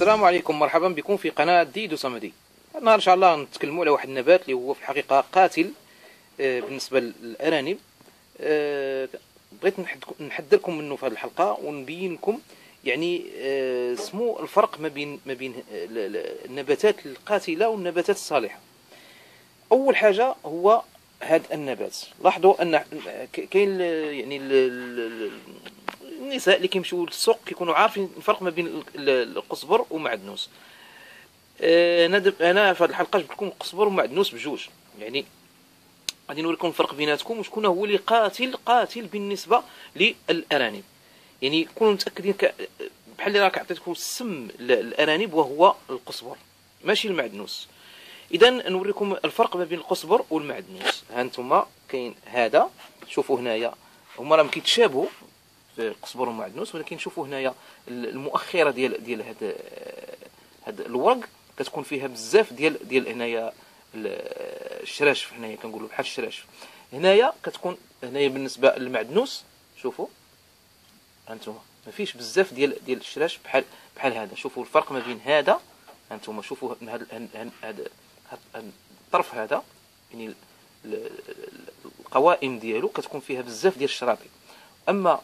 السلام عليكم، مرحبا بكم في قناة ديدو صمدي. النهار إن شاء الله نتكلموا على واحد النبات اللي هو في الحقيقة قاتل بالنسبة للأرانب. بغيت نحذركم منه في هذه الحلقة ونبين لكم يعني سمو الفرق ما بين النباتات القاتلة والنباتات الصالحة. أول حاجة هو هذا النبات، لاحظوا أن كاين يعني النساء اللي كيمشيو للسوق كيكونوا عارفين الفرق ما بين القزبر ومعدنوس. انا في هذه الحلقه جبت لكم القزبر ومعدنوس بجوج، يعني غادي نوريكم الفرق بيناتكم وشكون هو اللي قاتل بالنسبه للارانب. يعني كونوا متاكدين بحال اللي راك عطيتكم السم للارانب وهو القزبر ماشي المعدنوس. اذا نوريكم الفرق ما بين القزبر والمعدنوس. ها انتم كاين هذا، شوفوا هنايا هما راهم كيتشابهوا في القزبر والمعدنوس، ولكن شوفوا هنايا المؤخره ديال هاد الورق كتكون فيها بزاف ديال هنايا الشراشف، هنايا كنقولوا بحال الشراشف. هنايا كتكون هنايا بالنسبه للمعدنوس شوفوا هانتوما ما فيش بزاف ديال الشراشف بحال هذا. شوفوا الفرق ما بين هذا، هانتوما شوفوا هذا الطرف هذا، يعني القوائم ديالو كتكون فيها بزاف ديال الشراطي، اما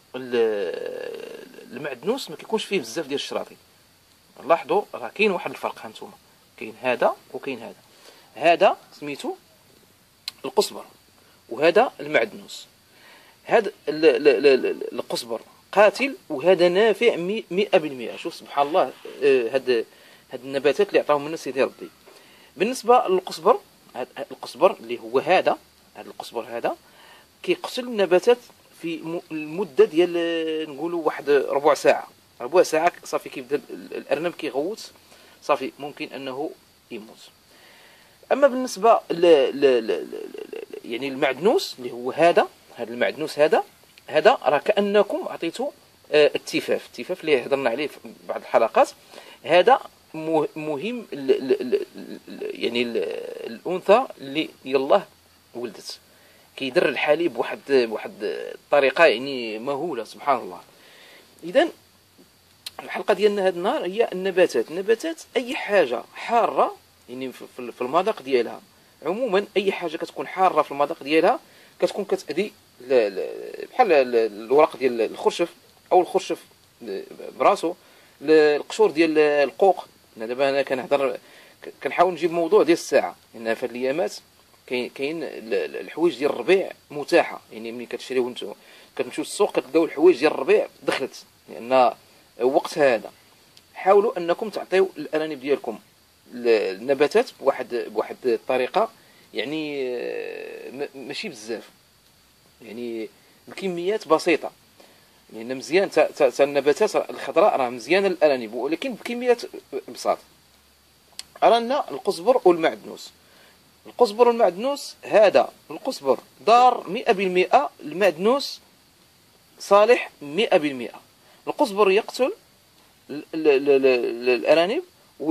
المعدنوس ما كيكونش فيه بزاف ديال الشراطي. لاحظوا راه كاين واحد الفرق، هانتوما كاين هذا وكاين هذا سميتو القزبر وهذا المعدنوس. هذا القزبر قاتل وهذا نافع 100%. شوف سبحان الله، هاد النباتات اللي عطاهم لنا سيدي ربي. بالنسبه للقزبر، القزبر اللي هو هذا القزبر هذا كيقتل النباتات في المده ديال نقولوا واحد ربع ساعه صافي كيبدا الارنب كيغوت، صافي ممكن انه يموت. اما بالنسبه يعني المعدنوس اللي هو هذا المعدنوس هذا راه كانكم عطيتو التفاف اللي هضرنا عليه في بعض الحلقات. هذا مهم يعني الانثى اللي يلاه ولدت كيدر الحليب بواحد الطريقه يعني مهوله سبحان الله. اذا الحلقه ديالنا هذا النهار هي النباتات اي حاجه حاره يعني في المذاق ديالها. عموما اي حاجه كتكون حاره في المذاق ديالها كتكون كتأذي بحال الورق ديال الخرشف او الخرشف براسو، القشور ديال القوق. دابا انا كنحاول نجيب موضوع ديال الساعه، لان في هاد الايامات كاين الحوايج ديال الربيع متاحه. يعني ملي كتشريو نتوما كتمشيو للسوق كتلقاو الحوايج ديال الربيع دخلت، لان وقت هذا حاولوا انكم تعطيو الارانب ديالكم النباتات بواحد الطريقه يعني ماشي بزاف، يعني بكميات بسيطه، لان مزيان النباتات الخضراء راه مزيانه للارانب ولكن بكميات بساط. رانا القزبر والمعدنوس، هذا القزبر ضار 100%، المعدنوس صالح 100%. القزبر يقتل الارانب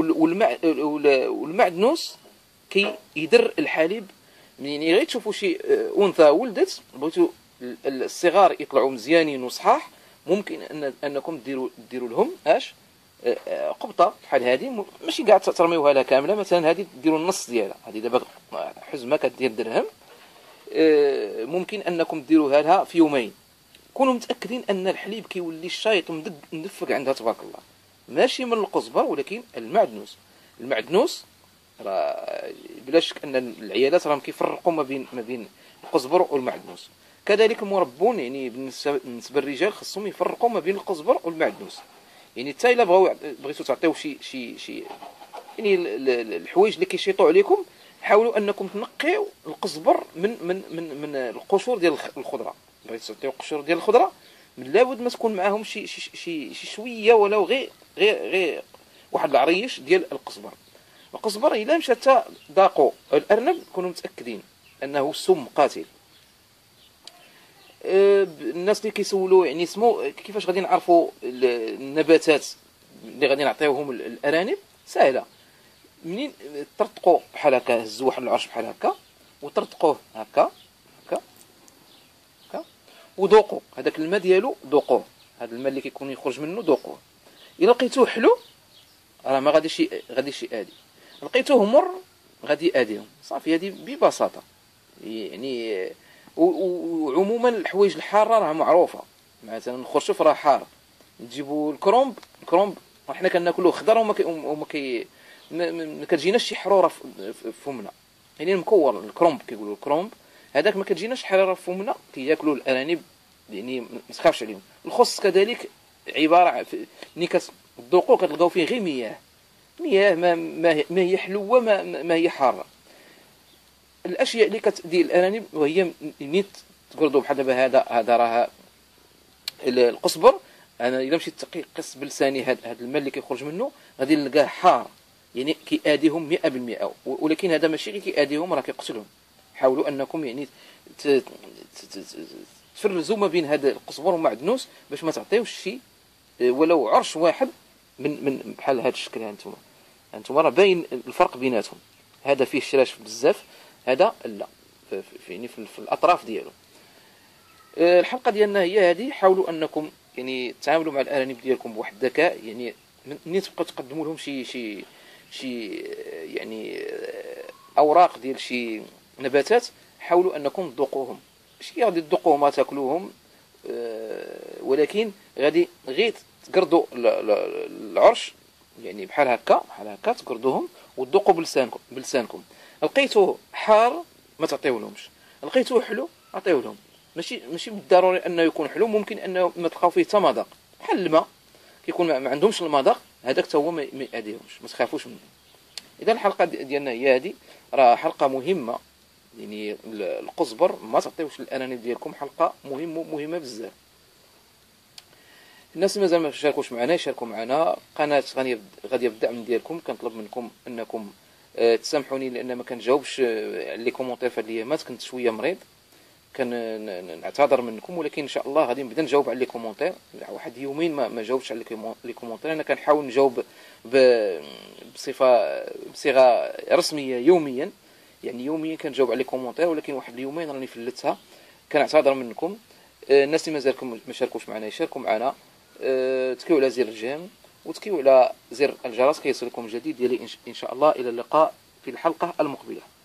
والمعدنوس كي يدر الحليب. يعني غير تشوفوا شي انثى ولدت بغيتوا الصغار يطلعوا مزيانين وصحاح، ممكن انكم ديروا لهم قبطه بحال هذه، ماشي كاع ترميوها لها كامله، مثلا هذه ديروا النص ديالها، هذه دابا حزمه كدير درهم، ممكن انكم ديروها لها في يومين. كونوا متاكدين ان الحليب كيولي الشايط مدفق عندها تبارك الله، ماشي من القزبر ولكن المعدنوس راه بلا شك ان العيالات راهم كيفرقوا ما بين القزبر والمعدنوس. كذلك المربون، يعني بالنسبه للرجال خصهم يفرقوا ما بين القزبر والمعدنوس. يعني حتى الا بغيتوا تعطيو شي يعني الحوايج اللي كيشيطوا عليكم، حاولوا انكم تنقيو القزبر من القشور ديال الخضره. بغيتوا تعطيو القشور ديال الخضره لابد ما تكون معاهم شي شويه ولو غير واحد العريش ديال القزبر الا مشى حتى ذاقوا الارنب كونوا متاكدين انه سم قاتل. الناس اللي كيسولوا يعني سمو كيفاش غادي نعرفوا النباتات اللي غادي نعطيوهم الارانب، سهله. منين ترتقوا بحال هكا، هزوا واحد العرش بحال هكا وترتقوه هكا وذوقوا هذاك الماء ديالو، ذوقوه هذا الماء اللي كيكون يخرج منه ذوقوه. الا لقيتوه حلو راه ما غاديش يأذي. لقيتوه مر غادي يأذيهم صافي. هذه ببساطة يعني. وعموما الحوايج الحارة راه معروفة. مثلا الخرشف راه حار. نجيبوا الكرومب حنا كناكلوه خضر ما كتجيناش شي حروره في فمنا. يعني المكور الكرومب كيقولوا الكرومب هذاك ما كتجيناش حراره في فمنا. كياكلوا الارانب يعني ما تخافش عليهم. الخص كذلك عباره ملي كتذوقوا كتلقاو فيه غير مياه ما هي حلوه ما هي حاره. الاشياء اللي كتدي الارانب وهي نيت تقردوا بحال دابا هذا راه القزبر. انا الا مشيت قص بلساني هذا الماء اللي كيخرج منه غادي نلقاه حار يعني كيأذيهم 100%. ولكن هذا ماشي غير كيأذيهم راه كيقتلهم. حاولوا انكم يعني تفرزوا ما بين هذا القزبر والمعدنوس باش ما تعطيوش شي ولو عرش واحد من بحال هذا الشكل. هانتوما راه باين الفرق بيناتهم. هذا فيه شراش بزاف هذا لا يعني في الاطراف ديالو. الحلقه ديالنا هي هذه. حاولوا انكم يعني تعاملوا مع الارانب ديالكم بواحد الذكاء. يعني ملي تبقاو تقدموا لهم شي يعني اوراق ديال شي نباتات حاولوا انكم تذوقوهم. ماشي غادي تذوقوهم تاكلوهم ولكن غادي غير تقردوا العرش يعني بحال هكا تقردوهم وتذوقوا بلسانكم. لقيتوه حار ما تعطيولهمش. لقيتوه حلو عطيوه لهم. ماشي بالضروري انه يكون حلو. ممكن انه ما تلقاو فيه حتى مذاق بحال الماء كيكون ما عندهمش المذاق. هذاك حتى هو ما يأذيهمش. ما تخافوش منه. اذا الحلقه ديالنا هي هذه. راه حلقه مهمه يعني. القزبر ما تعطيوش الارانب ديالكم. حلقه مهمه بزاف. الناس اللي مازال ما شاركوش معنا يشاركوا معنا. قناه غاديه بالدعم ديالكم. كنطلب منكم انكم تسامحوني لان ما كنجاوبش على لي كومونتير في هاد الايامات. كنت شويه مريض نعتذر منكم. ولكن ان شاء الله غادي نبدا نجاوب على لي كومونتير. واحد يومين ما جاوبتش على لي كومونتير. انا كنحاول نجاوب بصيغه رسميه يوميا. يعني يوميا كنجاوب على لي كومونتير. ولكن واحد اليومين راني فلتها. كنعتذر منكم. الناس اللي مازالكم ما شاركوش معنا يشاركوا معنا. تكيو على زر الجيم وتكيو على زر الجرس كيصلكم جديد ديالي ان شاء الله. الى اللقاء في الحلقه المقبله.